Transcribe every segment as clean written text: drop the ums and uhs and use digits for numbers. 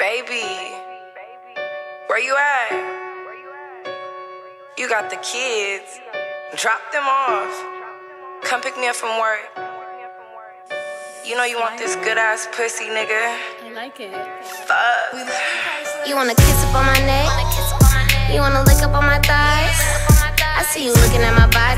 Baby, where you at? You got the kids. Drop them off. Come pick me up from work. You know you want this good ass pussy, nigga. I like it. Fuck. You wanna kiss up on my neck? You wanna lick up on my thighs? I see you looking at my body.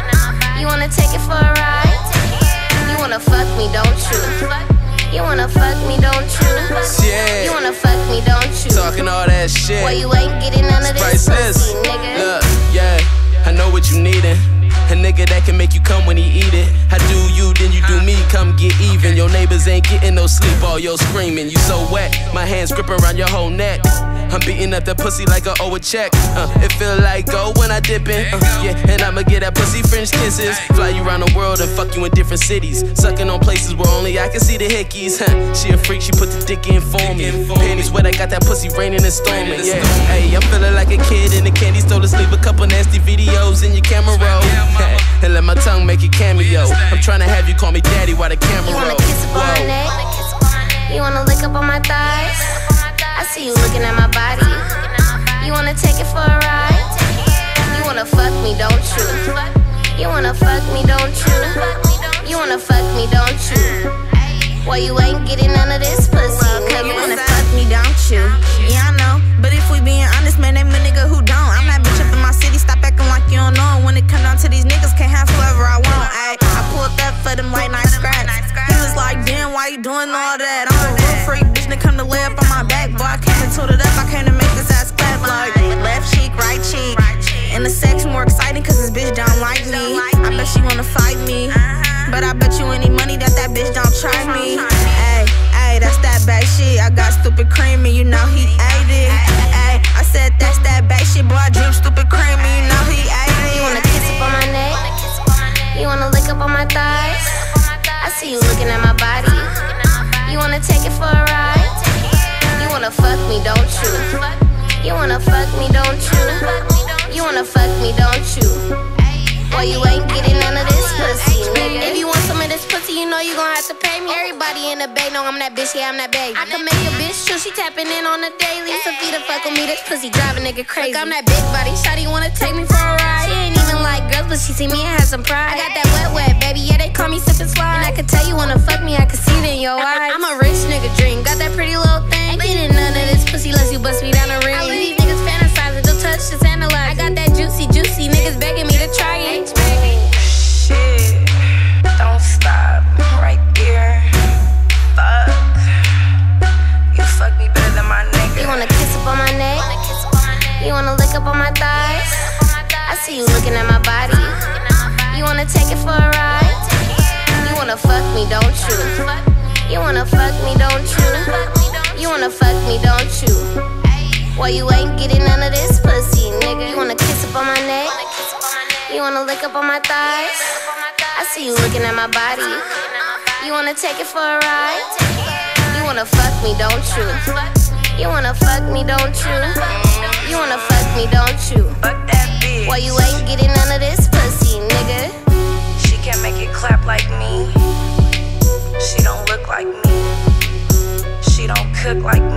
You wanna take it for a ride? You wanna fuck me, don't you? You wanna fuck me, don't you? Yeah. You wanna fuck me, don't you? Talking all that shit. Boy, you ain't getting none of this pussy, nigga. Look, yeah, I know what you needin'. A nigga that can make you come when he eat it. I do you, then you do me, come get even. Your neighbors ain't getting no sleep, all yo screaming. You so wet, my hands grip around your whole neck. I'm beating up that pussy like I owe a check. It feel like gold when I dip in. Yeah, and I'ma get that pussy French kisses. Fly you around the world and fuck you in different cities. Sucking on places where only I can see the hickeys. She a freak, she put the dick in for me. Panties wet, I got that pussy raining and storming. Yeah, hey, I'm feeling like a kid in the candy store. Let's leave a couple nasty videos in your camera roll. And let my tongue make a cameo. I'm trying to have you call me daddy while the camera roll. You wanna kiss up on my neck? You wanna lick up on my thighs? I see you looking at my body. You wanna take it for a ride? You wanna fuck me, don't you? You wanna fuck me, don't you? You wanna fuck me, don't you? Boy, you ain't getting none of this pussy, nigga. You wanna fuck me, don't you? Yeah, I know. But if we being honest, man, name a nigga who don't. I'm that bitch up in my city, stop acting like you don't know. When it come down to these niggas, can't have whoever I want. Ay, I pulled up for them late night scraps. He was like, damn, why you doing all that? I'm a real freak, bitch, they come to lay up on my back. Boy, I came and told it up, I came to make this ass clap. Like, left cheek, right cheek. And the sex more exciting, cause this bitch don't like me. I bet she wanna fight me. But I bet you any money that bitch don't try me. Ayy, that's that bad shit. I got stupid creamy, you know he ate it. Ayy, I said that's that bad shit, boy, I dream stupid creamy, you know he ate it. You wanna kiss up on my neck? You wanna lick up on my thighs? I see you looking at my body. You wanna take it for a ride? You wanna fuck me, don't you? You wanna fuck me, don't you? You wanna fuck me, don't you? Boy, you ain't getting none of this pussy, nigga. If you want some of this pussy, you know you gon' have to pay me. Everybody in the bay know I'm that bitch, yeah, I'm that baby. I can make a bitch chill, she tapping in on the daily. It's a fee to fuck with me, this pussy drive a nigga crazy. Look, I'm that big body, shawty wanna take me for a ride. She ain't even like girls, but she see me and has some pride. I got that wet, baby, yeah, they call me sippin' slide. And I can tell you wanna fuck me, I can see it in your eyes. I'm a rich nigga dream, got that pretty little thing. Ain't getting none of this pussy unless you bust me down the ring. I leave these niggas fantasizing, don't touch, just analyze. I got that juicy, niggas begging me to try it. Shit, don't stop right there. Fuck. You fuck me better than my nigga. You wanna kiss up on my neck? You wanna lick up on my thighs? I see you looking at my body. You wanna take it for a ride? You wanna fuck me, don't you? You wanna fuck me, don't you? You wanna fuck me, don't you? Boy, you ain't getting none of this pussy, nigga. You wanna kiss up on my neck? You wanna lick up on my thighs? I see you looking at my body. You wanna take it for a ride? You wanna fuck me, don't you? You wanna fuck me, don't you? You wanna fuck me, don't you? Fuck that bitch. Boy, you ain't getting none of this pussy, nigga. She can't make it clap like me. She don't look like me. She don't cook like